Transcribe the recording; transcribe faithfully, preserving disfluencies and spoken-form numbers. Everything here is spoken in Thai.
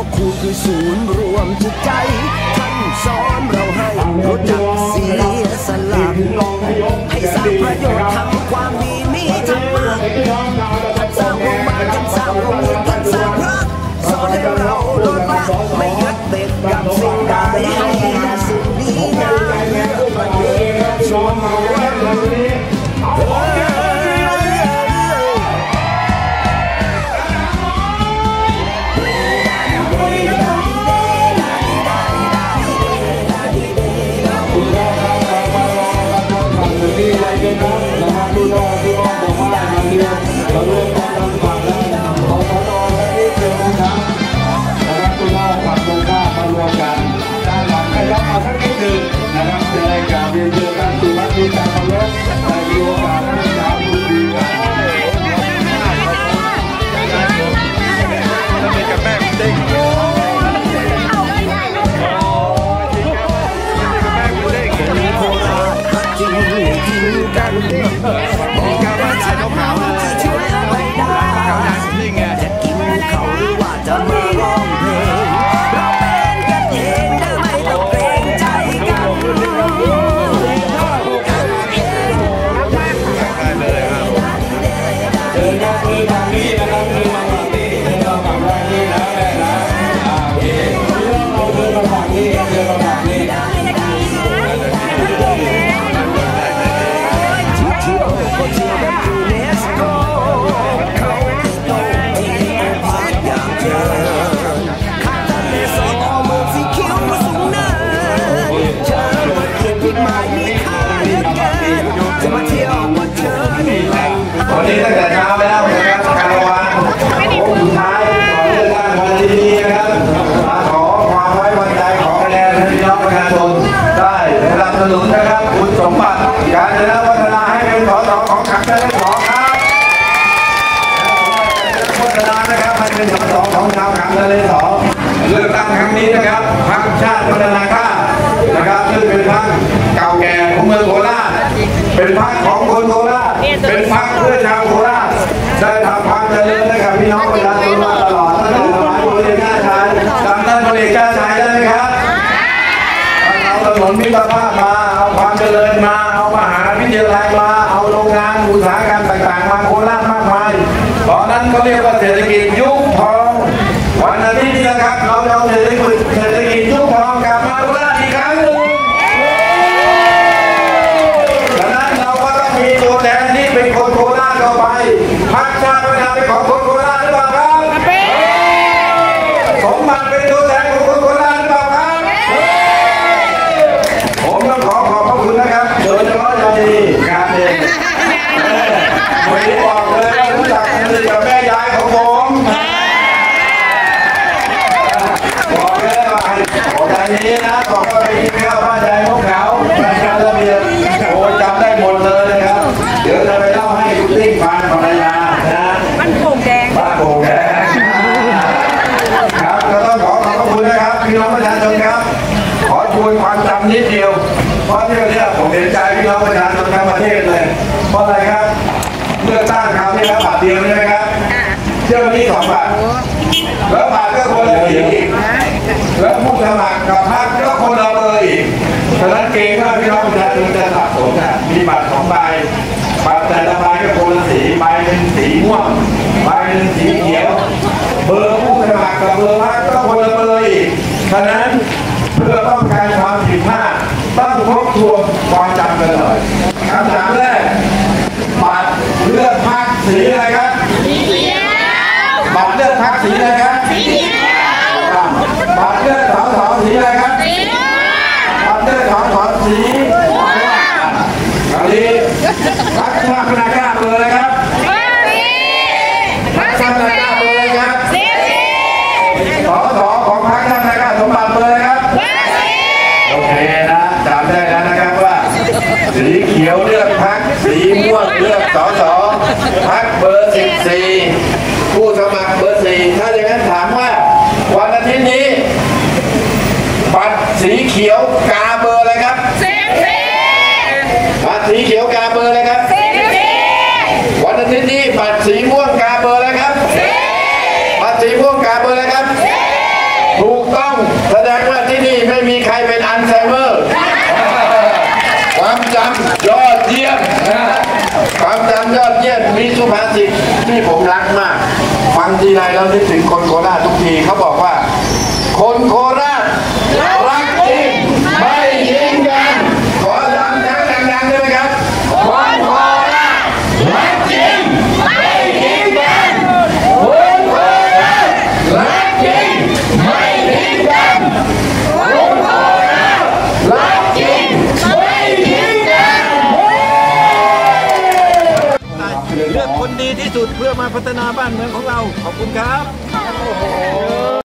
ครูคือศูนย์รวมจิตใจท่านสอนเราให้รู้จักเสียสละให้สร้างประโยชน์ทำความดีมีธรรมะท่านสร้างวงมาท่านสร้างวงมือท่านสร้างรักสอนให้เราลดละไม่ยึดติดกับสิ่งใดให้สิ่งดีงามเพื่อประโยชน์ชนเราเริ่มต้นทำฝั่งแล้วนะครับขอขอรอและนิดเดียวนะครับนะครับคุณพ่อฝั่งตรงข้ามมารวมกันด้านหลังขยับมาสักนิดหนึ่งนะครับจะได้กราบเรียนเชิญท่านสุวัสดิ์การเคารพได้มีโอกาสนั่งถามพูดคุยกันแล้วเป็นกับแม่เด็กโคราชฮักจริงทิ้งกันบอกว่าฉันเขาที่ช่วยไม่ได้จะกินเขาหรือว่าจะมาร้องเพลงเราเป็นกันเองได้ไม่ต้องเกรงใจกันเดินหน้าเดินทางนี้นะครับเดินมาฝั่งนี้เดินมาฝั่งนี้นะแม่นะอ่าโอเคเราเดินมาฝั่งนี้เดินมาฝั่งนี้ที่เที่ยวก็เที่ยวแบบยูเนสโกเขาคือโตที่พักอย่างเธอข้างทะเลสาบเมืองสีเขียวสูงเนินเธอมาเขียนพิมพ์หมายมีค่าเหลือเกินจะมาเที่ยวก็เชิญวันนี้ตั้งแต่เช้าแล้วนะครับคาราวานสุดท้ายก่อนเลือกตั้งวันนี้นะครับมาขอความไว้วางใจของคะแนนพี่น้องประชาชนได้สนับสนุนนะครับคุณสมบัติการจะรับวัฒนาให้เป็นสสของขังทะเลสอครับวัฒนานะครับให้เป็นสสของชาวขังทะเลสอเลือกตั้งครั้งนี้นะครับพรรคชาติพัฒนากล้านะครับซึ่งเป็นพรรคเก่าแก่ของเมืองโคราชเป็นพรรคของคนโคราชเป็นพรรคเพื่อชาวโคราชได้ทำความเจริญให้กับพี่น้องประชาชนมาตลอดตั้งแต่สมัยพลเอกชาติชายจำท่านพลเอกชาติชายได้ไหมครับเอาถนนมิตรภาพมาเอาความเจริญมาเอามหาวิทยาลัยมาเอาโรงงานอุตสาหกรรมต่างๆมาโคราชมากมายตอนนั้นเขาเรียกว่าเศรษฐกิจยุคทองวันอาทิตย์นี้นะครับเราจะเอาเศรษฐกิจเศรษฐกิจยุคทองกลับมาโคราชอีกครั้งหนึ่งดังนั้นเราก็ต้องมีตัวแทนที่เป็นคนโคราชเข้าไปพรรคชาติพัฒนาเป็นของคนโคราชหรือเปล่าครับสมบัติเป็นตัวแทนของคนโคราชหรือเปล่าครับผมต้องขอขอบพระคุณนะครับโดยเฉพาะยาดีการเองวันนี้บอกเลยว่ารู้จักกันดีกับแม่ยายของผมบอกเลยว่าใจนี้นะบอกว่าไปกินข้าวบ้านยายของเขารายการระเบียบโอ้จำได้หมดเลยนะครับเดี๋ยวจะไปเล่าให้คุณติ้งฟังภรรยานะบ้านโป่งแดงบ้านโป่งแดงครับก็ต้องขอขอบคุณนะครับพี่น้องประชาชนครับขอชวนความจำนิดเดียวเพราะที่นี้ผมเห็นใจพี่น้องประชาชนทั้งประเทศเลยเพราะอะไรครับเลือกตั้งคราวนี้แล้วบาทเดียวใช่ไหมครับเที่ยวนี้สองบาทแล้วบาทก็คนละสีอีกแล้วผู้สมัครกับพรรคก็คนละเบอร์อีกฉะนั้นเกรงว่าพี่น้องประชาชนจะสับสนนะมีบัตรสองใบบัตรแต่ละใบก็คนละสีใบหนึ่งสีม่วงใบหนึ่งสีเขียวเบอร์ผู้สมัครกับเบอร์พรรคก็คนละเบอร์อีกฉะนั้นเพื่อป้องกันความผิดพลาดต้องทบทวนความจำกันหน่อยคำถามแรกบัตรเลือกพรรคสีอะไรครับสีเขียวบัตรเลือกพรรคสีอะไรครับสีเขียวบัตรเลือกสสสีอะไรครับสีบัตรเลือกสสสีคราวนี้พรรคชาติพัฒนากล้าเบอร์อะไรครับพรรคชาติพัฒนากล้าเบอร์อะไรครับสสของพรรคชาติพัฒนากล้าสมบัติเบอร์อะไรครับโอเคนะจำได้แล้วนะครับว่าสีเขียวเลือกพรรคสีม่วงเลือกสสพรรคเบอร์สิบสี่ผู้สมัครเบอร์สี่ถ้าอย่างนั้นถามว่าวันอาทิตย์นี้บัตรสีเขียวกาเบอร์อะไรครับบัตรสีเขียวกาเบอร์อะไรครับวันอาทิตย์นี้บัตรสีม่วงกาเบอร์อะไรครับบัตรสีม่วงกาเบอร์อะไรครับสุภาษิตที่ผมรักมากฟังทีไรแล้วนึกถึงคนโคราชทุกทีเขาบอกว่าคนโคราชรักจริงไม่ยิงกันขอดังดังดังๆได้ไหมครับคนโคราชรักจริงไม่ยิงกันคนโคราชรักจริงไม่ยิงกันคนโคราชรักจริงไม่ยิงกันเลือกคนดีที่สุดเพื่อมาพัฒนาบ้านเมืองของเราขอบคุณครับ